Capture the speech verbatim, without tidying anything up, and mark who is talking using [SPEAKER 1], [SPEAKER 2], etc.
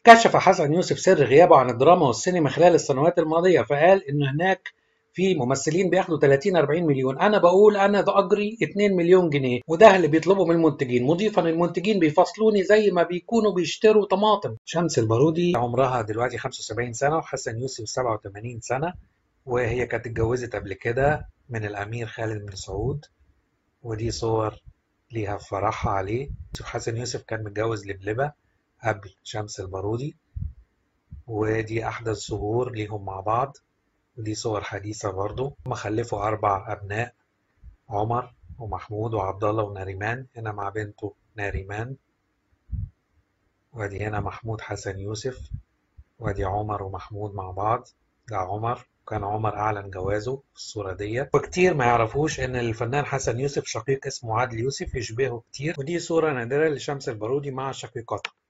[SPEAKER 1] كشف حسن يوسف سر غيابه عن الدراما والسينما خلال السنوات الماضية، فقال إن هناك في ممثلين بياخدوا ثلاثين أربعين مليون، انا بقول انا ده اجري اتنين مليون جنيه، وده اللي بيطلبه من المنتجين، مضيفا المنتجين بيفصلوني زي ما بيكونوا بيشتروا طماطم. شمس البارودي عمرها دلوقتي خمسة وسبعين سنة وحسن يوسف سبعة وثمانين سنة، وهي كانت اتجوزت قبل كده من الامير خالد بن سعود، ودي صور ليها في فرحها عليه. حسن يوسف كان متجوز لبلبة قبل شمس البارودي، ودي احدث ظهور ليهم مع بعض، ودي صور حديثة برضو. هم خلفوا أربع أبناء، عمر ومحمود وعبد الله وناريمان، هنا مع بنته ناريمان، وادي هنا محمود حسن يوسف، وادي عمر ومحمود مع بعض، ده عمر، كان عمر أعلن جوازه في الصورة ديت. وكتير ما يعرفوش إن الفنان حسن يوسف شقيق اسمه عادل يوسف يشبهه كتير، ودي صورة نادرة لشمس البارودي مع شقيقتها.